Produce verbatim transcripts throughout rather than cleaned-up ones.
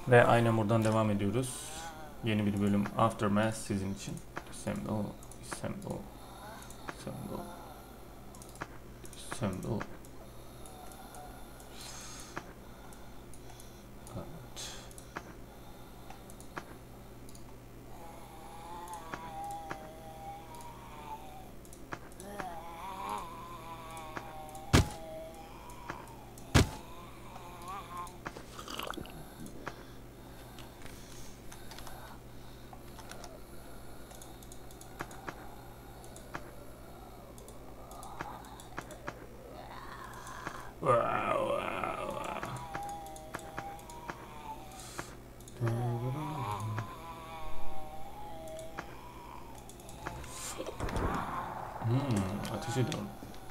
Ve aynen buradan devam ediyoruz. Yeni bir bölüm Aftermath sizin için. Assemble, assemble, assemble, assemble. Evet. Hmm, ateş ediyorum.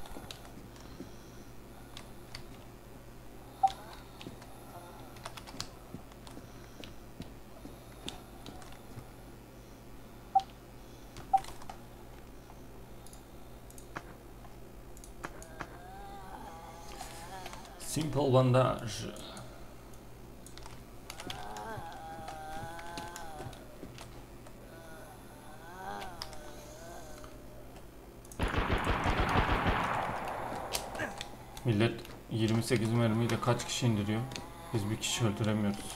Simple bandaj. Millet yirmi sekiz mermiyle kaç kişi indiriyor? Biz bir kişi öldüremiyoruz.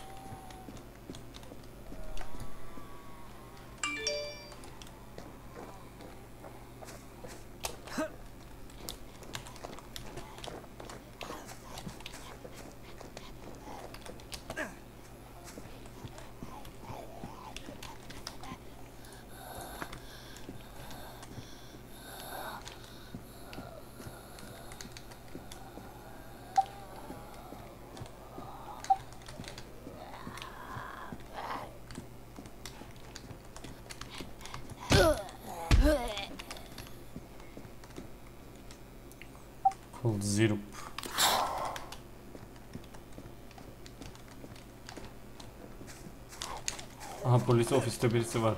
Cold Syrup. Aha, polis ofiste birisi var.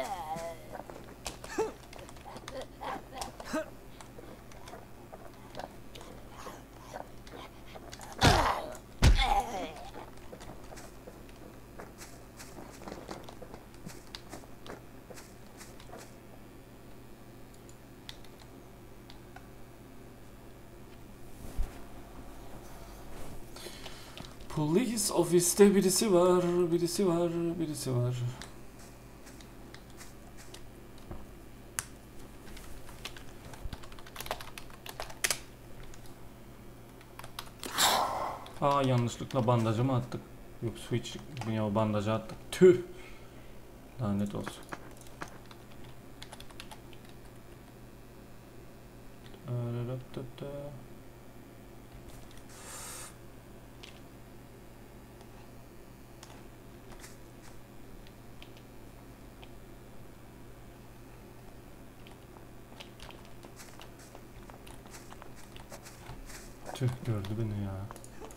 Polis ofiste birisi var, birisi var, birisi var. Aa, yanlışlıkla bandajı mı attık? Yok, su iç, ya bandajı attık. Tüh. Lanet olsun. Tüh, gördü beni ya.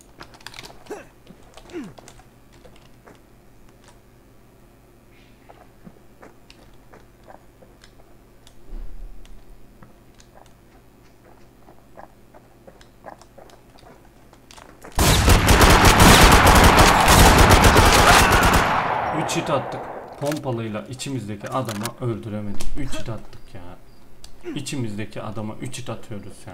Üç hit attık. Pompalıyla içimizdeki adamı öldüremedik. Üç hit attık ya. İçimizdeki adama üç hit atıyoruz ya.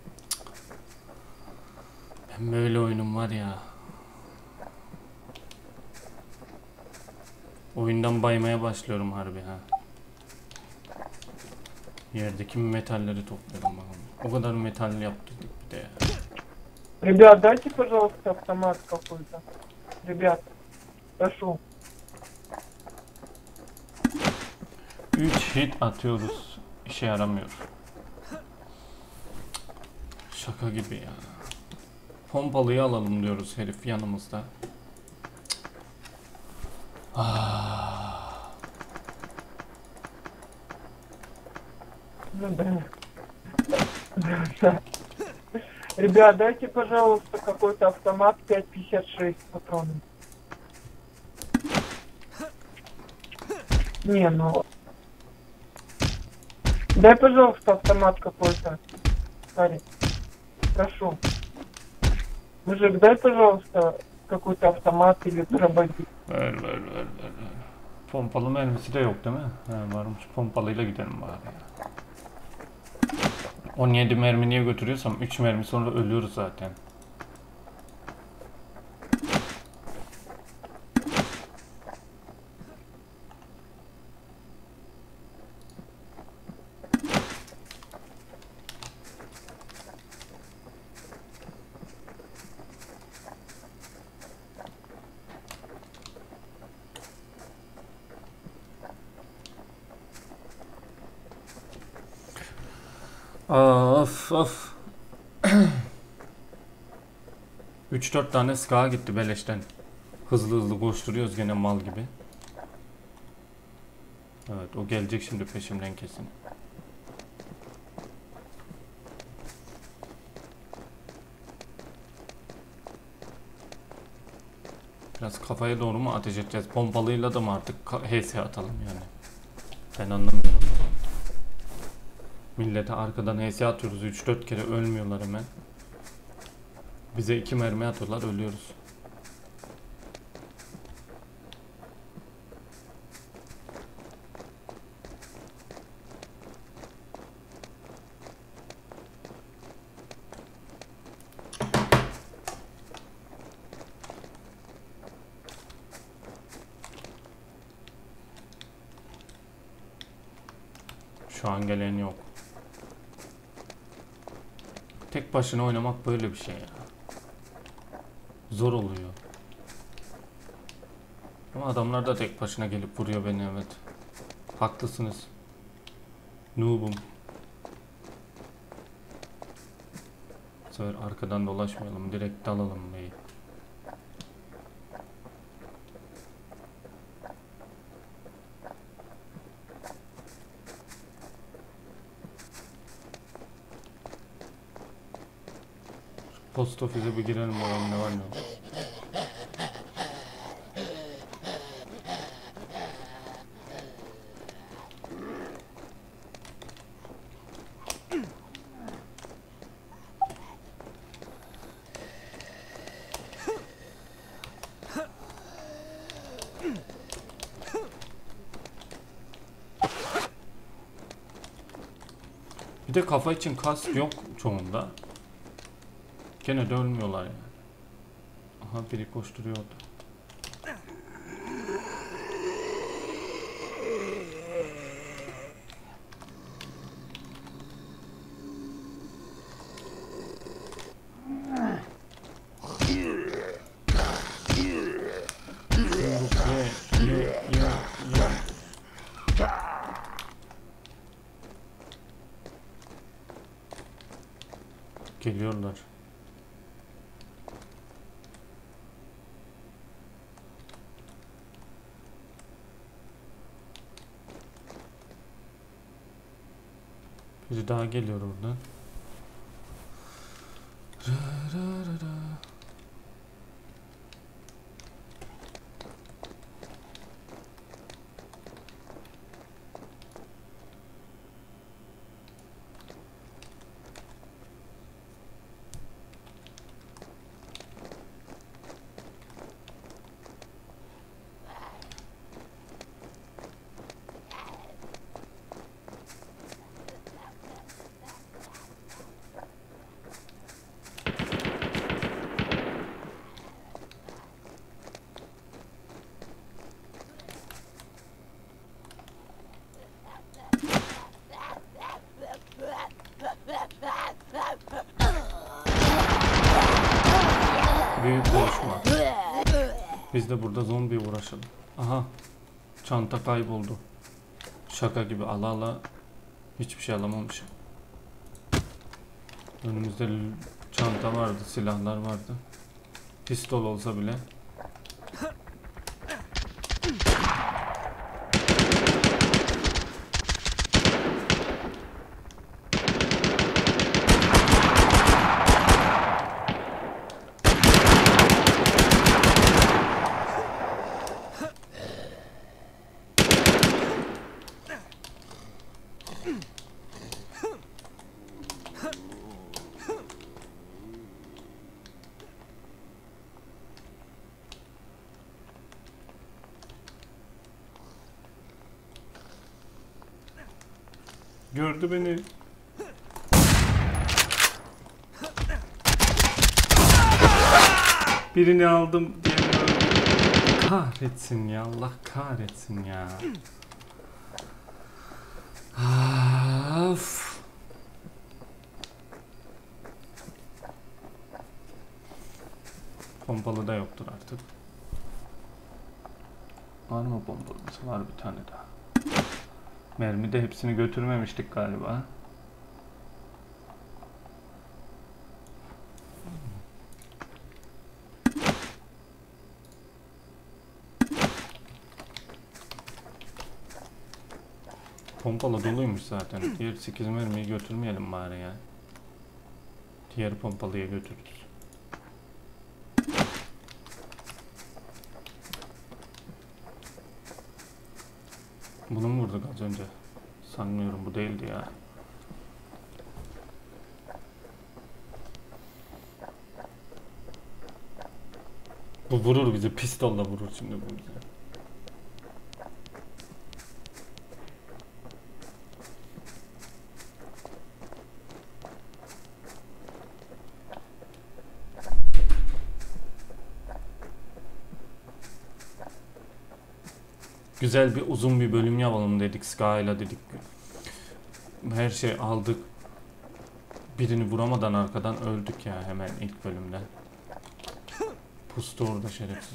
Ben böyle oyunum var ya. Oyundan baymaya başlıyorum harbi ha. Yerdeki metalleri topluyorum bakalım. O kadar metal yaptırdık bir de ya. Ребят, дайте, пожалуйста, автомат какой-то. Ребят, прошу. üç hit atıyoruz. İşe yaramıyor. Şaka gibi ya. Pompalıyı alalım diyoruz, herif yanımızda. Ah. Ребят, дайте, пожалуйста, какой-то автомат пять пятьдесят шесть патронов. Не, ну... Дай, пожалуйста, автомат какой-то. Парень, прошу. Мужик, дай, пожалуйста, какой-то автомат или дробовик. Ver ver ver ver. ver. Pompalı mermisi de yok değil mi? He, varmış. Pompalıyla gidelim bari ya. on yedi mermi niye götürüyorsam üç mermi sonra ölüyoruz zaten. Of of. üç dört tane ska gitti beleşten. Hızlı hızlı koşturuyoruz gene mal gibi. Evet, o gelecek şimdi peşimden kesin. Biraz kafaya doğru mu ateş edeceğiz? Pompalıyla da mı artık H S atalım yani? Ben anlamıyorum. Millete arkadan H S atıyoruz, üç dört kere ölmüyorlar hemen. Bize iki mermi atıyorlar, ölüyoruz. Şu an gelen yok. Tek başına oynamak böyle bir şey ya. Zor oluyor. Ama adamlar da tek başına gelip vuruyor beni, evet. Haklısınız. Noob'um. Bu sefer arkadan dolaşmayalım. Direkt dalalım beyi. Post ofise bir girelim bakalım ne var ne yok. Bir de kafa için kask yok çoğunda. Gene de ölmüyorlar yani. Aha, biri koşturuyordu. Ye, ye, ye, ye. Geliyorlar. Biri daha geliyor oradan. Ra, ra, ra, ra. Büyük konuşma. Biz de burada zombi uğraşalım. Aha. Çanta kayboldu. Şaka gibi ala ala hiçbir şey alamamışım. Önümüzde çanta vardı, silahlar vardı. Pistol olsa bile. Gördü beni. Birini aldım. Diğerini öldüm. Kahretsin ya. Allah kahretsin ya. Of. Pompalı da yoktur artık. Var mı pompalısı? Var bir tane daha. Mermi de hepsini götürmemiştik galiba. Pompalı doluymuş zaten. Diğer sekiz mermiyi götürmeyelim bari ya. Diğer pompalıya götürürüz. Bunu mu vurduk az önce? Sanmıyorum, bu değildi ya. Bu vurur bizi, pistolla vurur şimdi bu bizi. Güzel bir uzun bir bölüm yapalım dedik, Sky'la dedik. Her şey aldık. Birini vuramadan arkadan öldük ya hemen ilk bölümde. Pustu orada şerefsiz.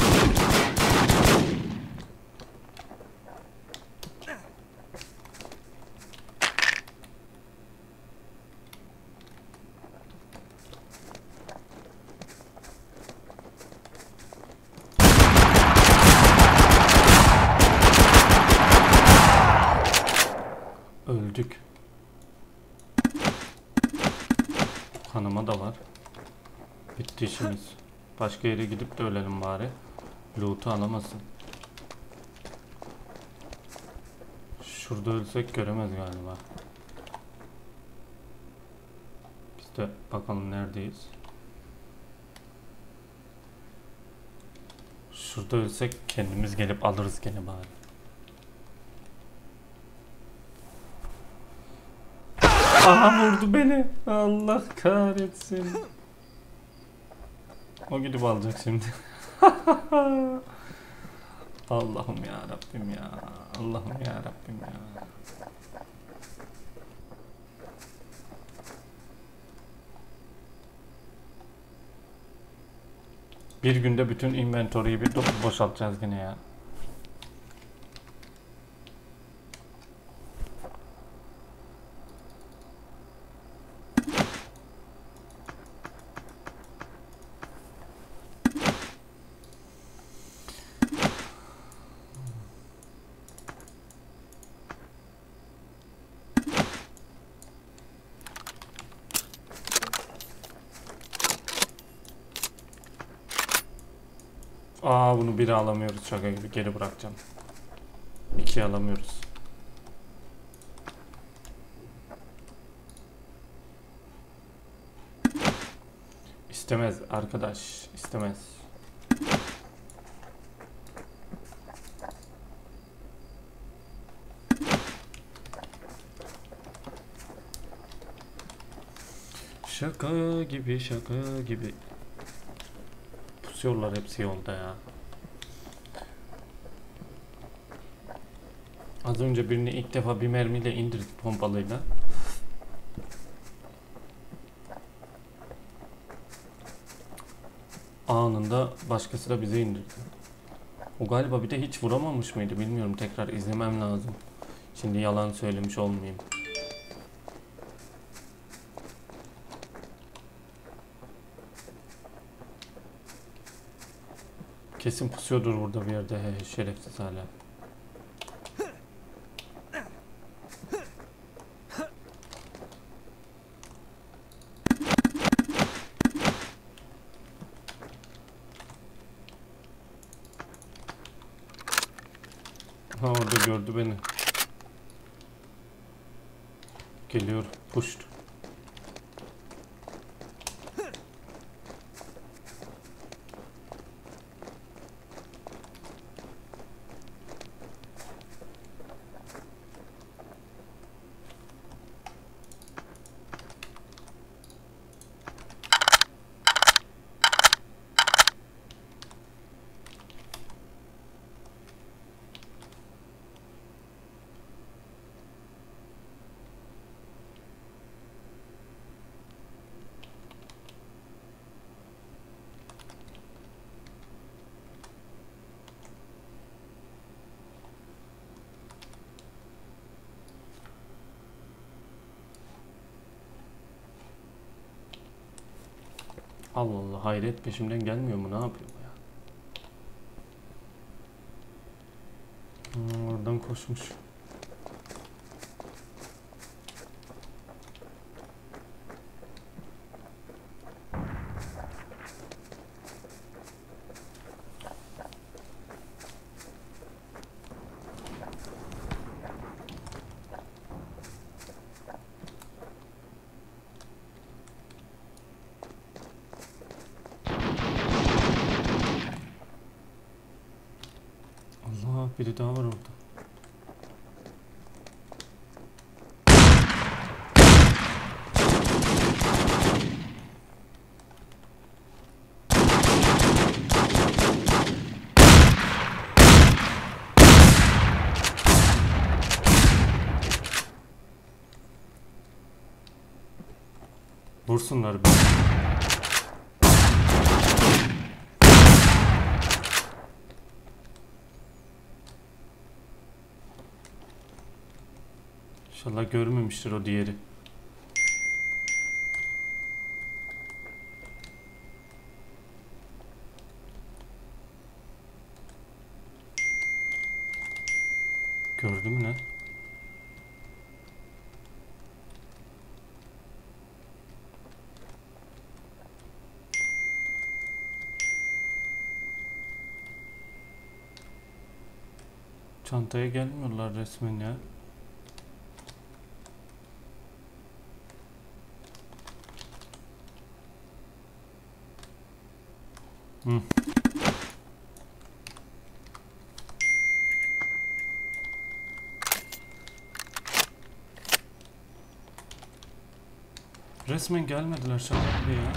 Öldük. Kanama da var. Bitti işimiz. Başka yere gidip de ölelim bari. Loot'u alamasın. Şurada ölsek göremez galiba. Biz de bakalım neredeyiz. Şurada ölsek kendimiz gelip alırız gene bari. Aha vurdu beni. Allah kahretsin. O gidip alacak şimdi. Allah'ım ya Rabbim ya. Allah'ım ya Rabbim ya. Bir günde bütün inventory'yi bir boşaltacağız yine ya. Aa, bunu biri alamıyoruz, şaka gibi geri bırakacağım. İkiyi alamıyoruz. İstemez arkadaş, istemez. Şaka gibi, şaka gibi. Pusuyorlar hepsi yolda ya. Az önce birini ilk defa bir mermiyle indirdik, pompalıyla. Anında başkası da bize indirdi. O galiba bir de hiç vuramamış mıydı bilmiyorum, tekrar izlemem lazım. Şimdi yalan söylemiş olmayayım. Kesin pusuyordur burada bir yerde, he, şerefsiz hala. Ha, orada gördü beni. Geliyor, pushed. Allah Allah, hayret peşimden gelmiyor mu, ne yapıyor bu ya? Hmm, oradan koşmuş. Allah, biri daha var orada. Vursunlar beni. İnşallah görmemiştir o diğeri. Gördü mü ne? Çantaya gelmiyorlar resmen ya. Hı. Resmen gelmediler şaka gibi ya.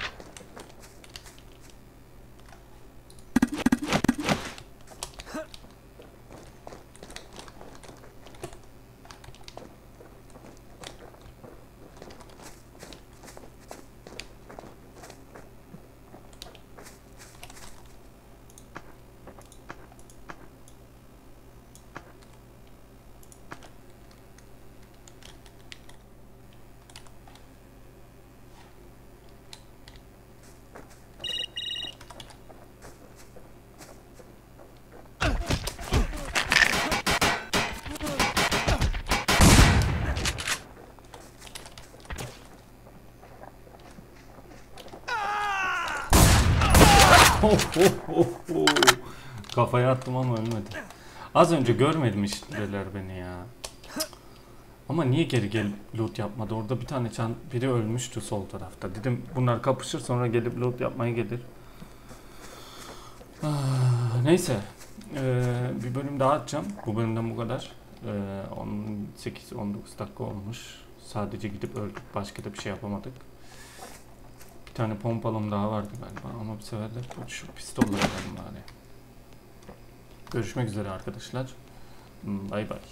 Oh, oh, oh, oh. Kafaya attım ama ölmedi. Az önce görmedim işçiler beni ya. Ama niye geri gel loot yapmadı? Orada bir tane çan biri ölmüştü sol tarafta. Dedim bunlar kapışır sonra gelip loot yapmaya gelir. Ah, neyse. Ee, bir bölüm daha atacağım. Bu bölümden bu kadar. Ee, on sekiz on dokuz dakika olmuş. Sadece gidip öldük. Başka da bir şey yapamadık. Bir tane pompalım daha vardı galiba ama bir sefer de şu pistolları alalım bari. Görüşmek üzere arkadaşlar. Bay bay.